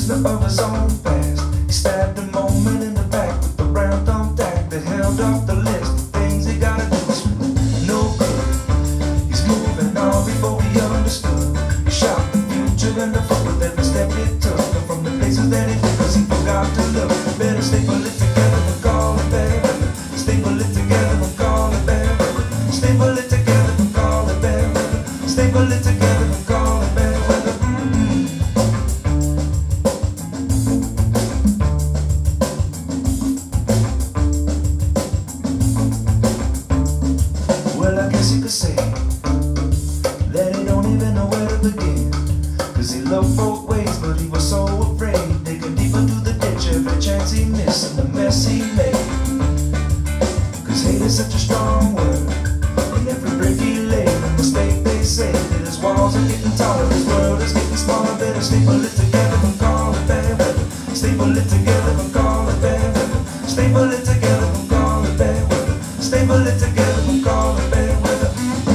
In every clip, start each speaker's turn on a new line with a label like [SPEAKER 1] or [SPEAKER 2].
[SPEAKER 1] prisoner of his own past. He stabbed a moment in the back with the round thumb tack that held off the list of things he gotta do. No good. He's moving on before he understood. He shot the future in the foot with every step he took. And from the places that he took, 'cause he forgot to look. Better staple it together and call it bad weather. Staple it together and call it bad weather. Staple it together and call it bad weather. Staple it together and call it bad weather. Well, I guess you could say that he don't even know where to begin. 'Cause he loved both ways, but he was so afraid. Digging deeper to the ditch every chance he missed and the mess he made. 'Cause hate is such a strong word, and every brick he laid, a mistake they say, that his walls are getting taller, his world is getting smaller. Better staple it together and call it bad weather. Staple it together and call it bad weather. Staple it together and call it bad weather. Staple it together and call it bad weather.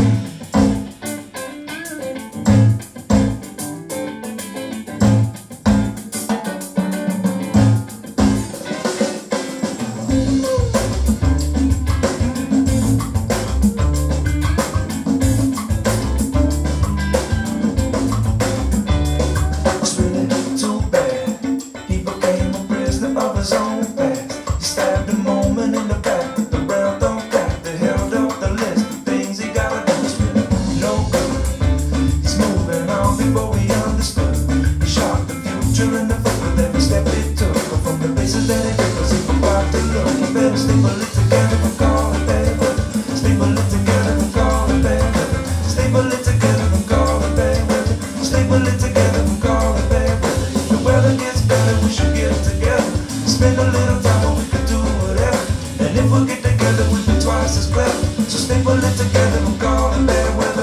[SPEAKER 1] Of his own past. He stabbed a moment in the back with the round thumb tack that held up the list of things he gotta do. It's really no good. He's moving on before he understood. He shot the future in the foot with every step he took. But from the places that he took, 'cause he forgot to look. He better staple it together and call it bad weather. Staple it together and call it bad weather. Staple it together and call it bad weather. Staple it together and call it bad weather. If the weather gets better, we should get together. Spend a little time, but we could do whatever. And if we get together, we'll be twice as clever. So staple it together and call it bad weather.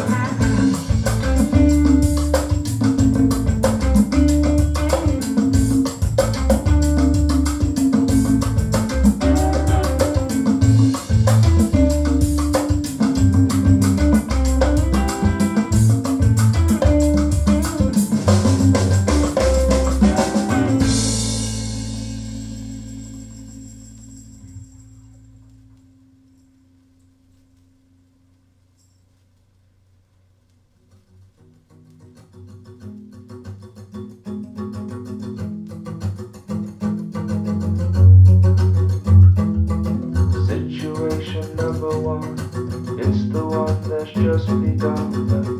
[SPEAKER 1] Number one, it's the one that's just begun.